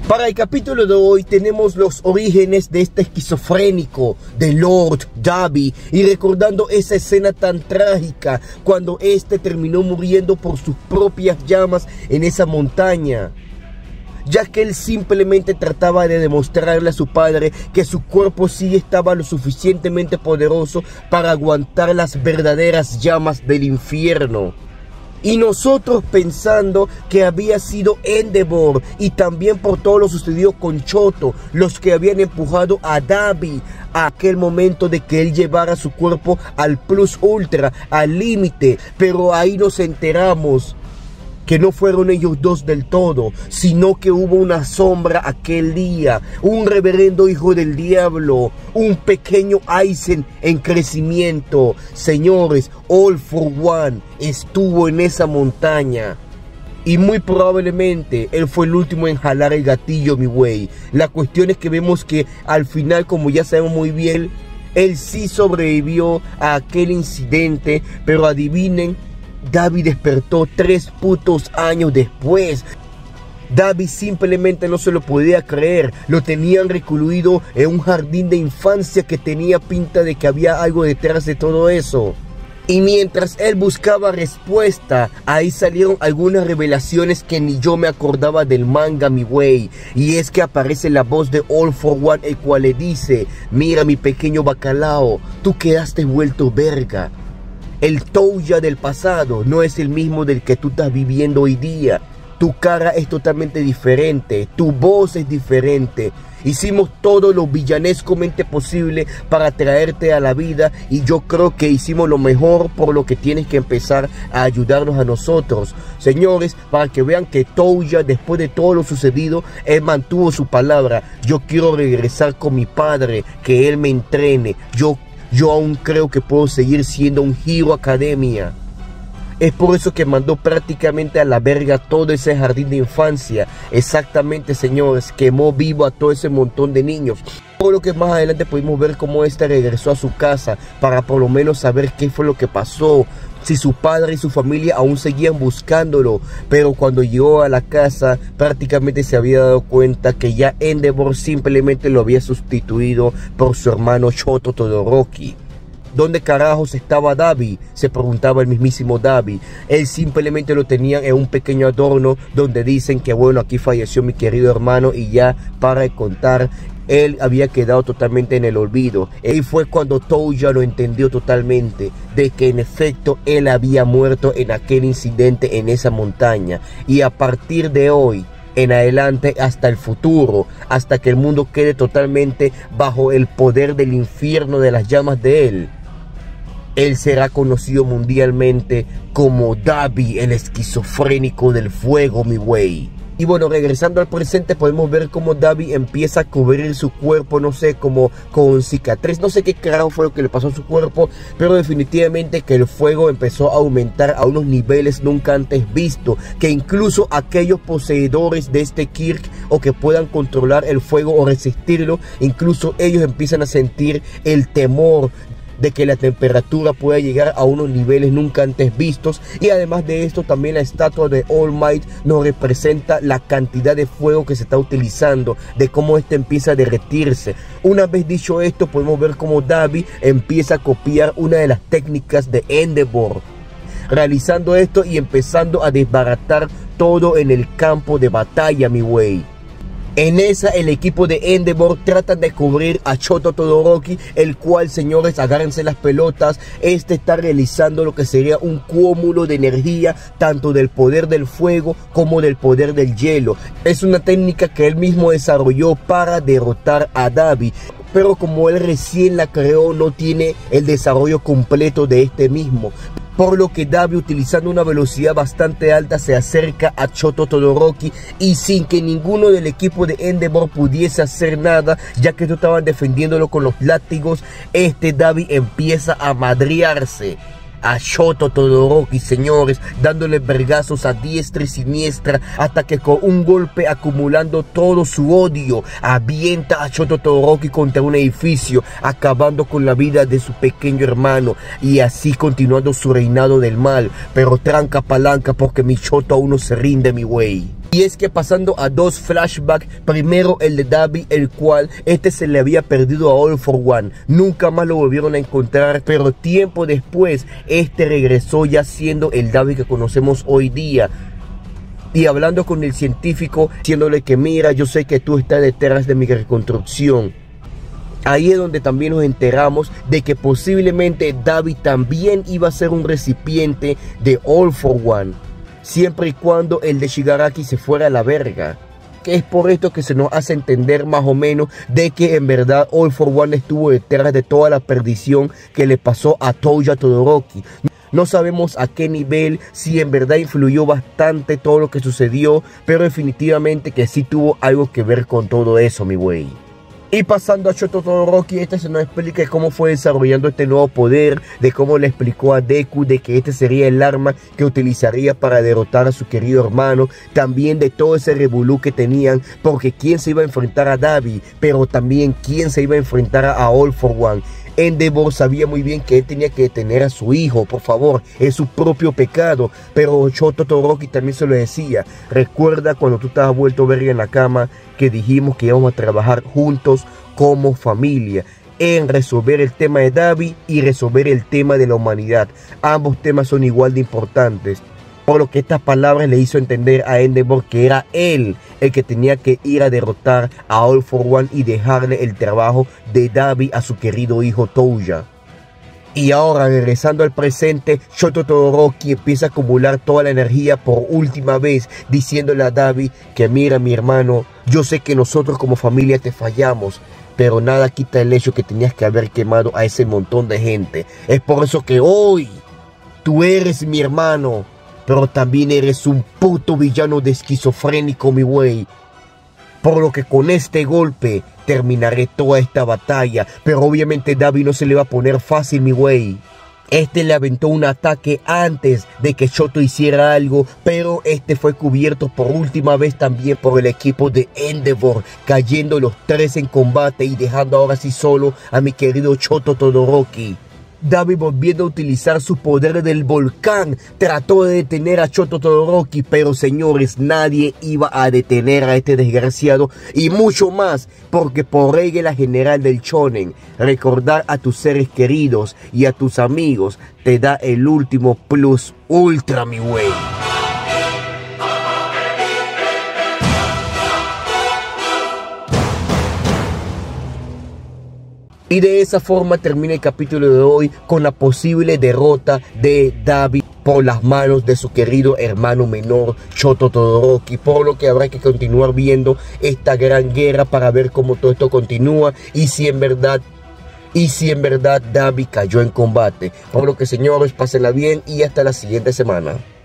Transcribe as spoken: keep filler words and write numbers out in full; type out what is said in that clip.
Para el capítulo de hoy tenemos los orígenes de este esquizofrénico de Lord Dabi y recordando esa escena tan trágica cuando este terminó muriendo por sus propias llamas en esa montaña, ya que él simplemente trataba de demostrarle a su padre que su cuerpo sí estaba lo suficientemente poderoso para aguantar las verdaderas llamas del infierno. Y nosotros pensando que había sido Endeavor y también por todo lo sucedido con Choto, los que habían empujado a Dabi a aquel momento de que él llevara su cuerpo al plus ultra, al límite, pero ahí nos enteramos que no fueron ellos dos del todo, sino que hubo una sombra aquel día, un reverendo hijo del diablo, un pequeño Aizen en crecimiento. Señores, All for One estuvo en esa montaña. Y muy probablemente él fue el último en jalar el gatillo, mi güey. La cuestión es que vemos que al final, como ya sabemos muy bien, él sí sobrevivió a aquel incidente, pero adivinen, Dabi despertó tres putos años después. Dabi simplemente no se lo podía creer. Lo tenían recluido en un jardín de infancia que tenía pinta de que había algo detrás de todo eso. Y mientras él buscaba respuesta, ahí salieron algunas revelaciones que ni yo me acordaba del manga, mi güey. Y es que aparece la voz de All for One, el cual le dice: mira mi pequeño bacalao, tú quedaste vuelto verga. El Touya del pasado no es el mismo del que tú estás viviendo hoy día. Tu cara es totalmente diferente, tu voz es diferente. Hicimos todo lo villanescamente posible para traerte a la vida y yo creo que hicimos lo mejor, por lo que tienes que empezar a ayudarnos a nosotros. Señores, para que vean que Touya, después de todo lo sucedido, él mantuvo su palabra. Yo quiero regresar con mi padre, que él me entrene. Yo Yo aún creo que puedo seguir siendo un Hero Academia. Es por eso que mandó prácticamente a la verga todo ese jardín de infancia. Exactamente, señores, quemó vivo a todo ese montón de niños. Por lo que más adelante pudimos ver cómo este regresó a su casa para por lo menos saber qué fue lo que pasó. Si su padre y su familia aún seguían buscándolo, pero cuando llegó a la casa prácticamente se había dado cuenta que ya Endeavor simplemente lo había sustituido por su hermano Choto Todoroki. ¿Dónde carajos estaba Dabi?, se preguntaba el mismísimo Dabi. Él simplemente lo tenían en un pequeño adorno donde dicen que bueno, aquí falleció mi querido hermano y ya, para de contar, él había quedado totalmente en el olvido. Y fue cuando Touya lo entendió totalmente, de que en efecto él había muerto en aquel incidente en esa montaña. Y a partir de hoy en adelante, hasta el futuro, hasta que el mundo quede totalmente bajo el poder del infierno de las llamas de él, él será conocido mundialmente como Dabi, el esquizofrénico del fuego, mi güey. Y bueno, regresando al presente, podemos ver cómo Dabi empieza a cubrir su cuerpo, no sé, como con cicatriz. No sé qué carajo fue lo que le pasó a su cuerpo, pero definitivamente que el fuego empezó a aumentar a unos niveles nunca antes vistos. Que incluso aquellos poseedores de este Kirk o que puedan controlar el fuego o resistirlo, incluso ellos empiezan a sentir el temor de que la temperatura pueda llegar a unos niveles nunca antes vistos. Y además de esto, también la estatua de All Might nos representa la cantidad de fuego que se está utilizando, de cómo este empieza a derretirse. Una vez dicho esto, podemos ver cómo Dabi empieza a copiar una de las técnicas de Endeavor, realizando esto y empezando a desbaratar todo en el campo de batalla, mi güey. En esa, el equipo de Endeavor trata de descubrir a Choto Todoroki, el cual, señores, agárrense las pelotas, este está realizando lo que sería un cúmulo de energía, tanto del poder del fuego como del poder del hielo. Es una técnica que él mismo desarrolló para derrotar a Dabi, pero como él recién la creó, no tiene el desarrollo completo de este mismo. Por lo que Dabi, utilizando una velocidad bastante alta, se acerca a Choto Todoroki y sin que ninguno del equipo de Endeavor pudiese hacer nada, ya que ellos estaban defendiéndolo con los látigos, este Dabi empieza a madrearse a Choto Todoroki, señores, dándole vergazos a diestra y siniestra, hasta que con un golpe, acumulando todo su odio, avienta a Choto Todoroki contra un edificio, acabando con la vida de su pequeño hermano, y así continuando su reinado del mal. Pero tranca palanca, porque mi Choto aún no se rinde, mi güey. Y es que pasando a dos flashbacks, primero el de Dabi, el cual este se le había perdido a All for One, nunca más lo volvieron a encontrar, pero tiempo después este regresó ya siendo el Dabi que conocemos hoy día. Y hablando con el científico, diciéndole que mira, yo sé que tú estás detrás de mi reconstrucción. Ahí es donde también nos enteramos de que posiblemente Dabi también iba a ser un recipiente de All for One, siempre y cuando el de Shigaraki se fuera a la verga. Que es por esto que se nos hace entender más o menos de que en verdad All for One estuvo detrás de toda la perdición que le pasó a Touya Todoroki. No sabemos a qué nivel, si en verdad influyó bastante todo lo que sucedió, pero definitivamente que sí tuvo algo que ver con todo eso, mi güey. Y pasando a Shoto Todoroki, este se nos explica cómo fue desarrollando este nuevo poder, de cómo le explicó a Deku de que este sería el arma que utilizaría para derrotar a su querido hermano, también de todo ese revolú que tenían, porque quién se iba a enfrentar a Dabi, pero también quién se iba a enfrentar a All for One. Endeavor sabía muy bien que él tenía que detener a su hijo, por favor, es su propio pecado, pero Shoto Todoroki también se lo decía. Recuerda cuando tú estabas vuelto verga en la cama que dijimos que íbamos a trabajar juntos como familia en resolver el tema de Dabi y resolver el tema de la humanidad. Ambos temas son igual de importantes. Por lo que estas palabras le hizo entender a Endeavor que era él el que tenía que ir a derrotar a All for One y dejarle el trabajo de Dabi a su querido hijo Touya. Y ahora, regresando al presente, Shoto Todoroki empieza a acumular toda la energía por última vez, diciéndole a Dabi que mira, mi hermano, yo sé que nosotros como familia te fallamos, pero nada quita el hecho que tenías que haber quemado a ese montón de gente. Es por eso que hoy tú eres mi hermano, pero también eres un puto villano de esquizofrénico, mi güey. Por lo que con este golpe terminaré toda esta batalla. Pero obviamente Dabi no se le va a poner fácil, mi güey. Este le aventó un ataque antes de que Shoto hiciera algo, pero este fue cubierto por última vez también por el equipo de Endeavor, cayendo los tres en combate y dejando ahora sí solo a mi querido Shoto Todoroki. Dabi, volviendo a utilizar su poder del volcán, trató de detener a Shoto Todoroki, pero señores, nadie iba a detener a este desgraciado, y mucho más, porque por regla general del shonen, recordar a tus seres queridos y a tus amigos te da el último plus ultra, mi güey. Y de esa forma termina el capítulo de hoy con la posible derrota de Dabi por las manos de su querido hermano menor Shoto Todoroki, por lo que habrá que continuar viendo esta gran guerra para ver cómo todo esto continúa y si en verdad y si en verdad Dabi cayó en combate. Por lo que señores, pásenla bien y hasta la siguiente semana.